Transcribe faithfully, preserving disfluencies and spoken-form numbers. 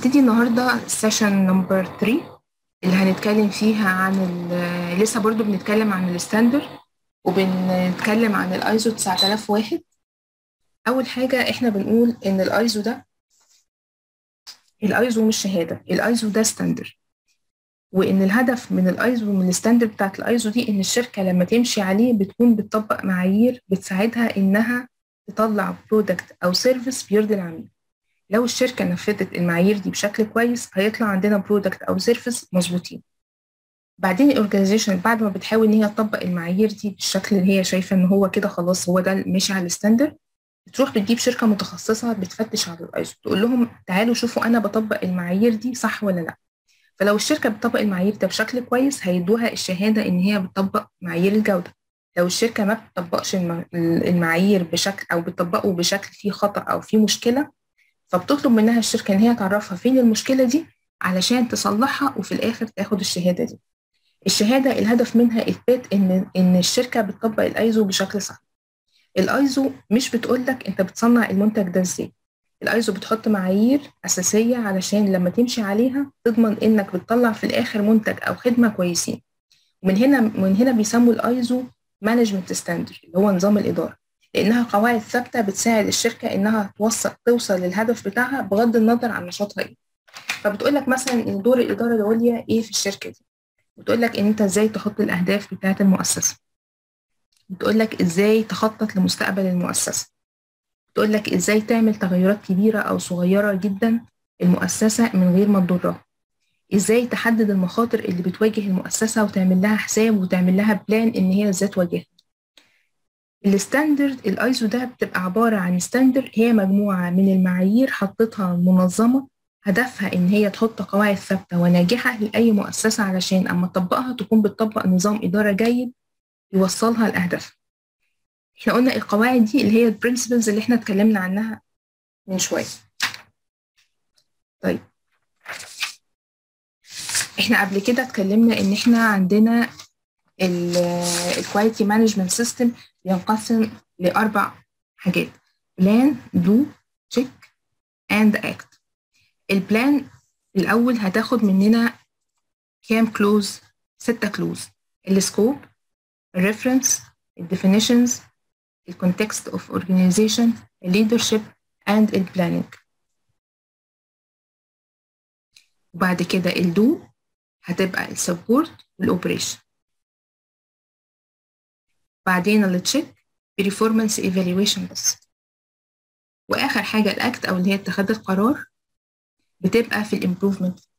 هنبتدي النهاردة سيشن نمبر ثلاثة اللي هنتكلم فيها عن ال- لسه برضو بنتكلم عن الستاندر وبنتكلم عن الايزو تسعة آلاف وواحد. اول حاجة احنا بنقول ان الايزو ده الايزو مش شهادة، الايزو ده ستاندر، وان الهدف من الايزو من الستاندر بتاعت الايزو دي ان الشركة لما تمشي عليه بتكون بتطبق معايير بتساعدها انها تطلع برودكت او سيرفيس بيرضي العميل. لو الشركة نفذت المعايير دي بشكل كويس هيطلع عندنا برودكت أو سيرفيس مظبوطين. بعدين الأورجانيزيشن بعد ما بتحاول إن هي تطبق المعايير دي بالشكل اللي هي شايفة إن هو كده خلاص هو ده ماشي على الستاندر، بتروح بتجيب شركة متخصصة بتفتش على الأيزو، تقول لهم تعالوا شوفوا أنا بطبق المعايير دي صح ولا لأ. فلو الشركة بتطبق المعايير ده بشكل كويس هيدوها الشهادة إن هي بتطبق معايير الجودة. لو الشركة ما بتطبقش الم- المعايير بشكل أو بتطبقه بشكل فيه خطأ أو فيه مشكلة، فبتطلب منها الشركة إن هي تعرفها فين المشكلة دي علشان تصلحها وفي الآخر تاخد الشهادة دي. الشهادة الهدف منها إثبات إن إن الشركة بتطبق الأيزو بشكل صح. الأيزو مش بتقولك أنت بتصنع المنتج ده إزاي، الأيزو بتحط معايير أساسية علشان لما تمشي عليها تضمن إنك بتطلع في الآخر منتج أو خدمة كويسين. ومن هنا من هنا بيسموا الأيزو مانجمنت ستاندرد اللي هو نظام الإدارة، لأنها قواعد ثابتة بتساعد الشركة إنها توصل توصل للهدف بتاعها بغض النظر عن نشاطها إيه. فبتقول لك مثلا إن دور الإدارة العليا إيه في الشركة دي، بتقول لك إن أنت إزاي تحط الأهداف بتاعة المؤسسة، بتقول لك إزاي تخطط لمستقبل المؤسسة، بتقول لك إزاي تعمل تغيرات كبيرة أو صغيرة جدا المؤسسة من غير ما تضرها، إزاي تحدد المخاطر اللي بتواجه المؤسسة وتعمل لها حساب وتعمل لها بلان إن هي إزاي تواجهها. الستاندرد الايزو ده بتبقى عبارة عن ستاندرد هي مجموعة من المعايير حطتها منظمة هدفها إن هي تحط قواعد ثابتة وناجحة لأي مؤسسة علشان أما تطبقها تكون بتطبق نظام إدارة جيد يوصلها لأهدافها. احنا قلنا القواعد دي اللي هي البرنسبلز اللي احنا اتكلمنا عنها من شوية. طيب احنا قبل كده اتكلمنا إن احنا عندنا الكواليتي مانجمنت سيستم بينقسم لأربع حاجات: plan, do, check and act. البلان الأول هتاخد مننا كام كلوز؟ ستة كلوز: السكوب، الريفرنس، الديفينيشنز، الكونتكست اوف اورجانيزيشن، الليدرشيب اند البلاننج. وبعد كده الدو هتبقى السبورت والاوبريشن. بعدين التشيك بريفورمانس ايفالويشن بس. واخر حاجه الاكت او اللي هي اتخاذ القرار بتبقى في الامبروفمنت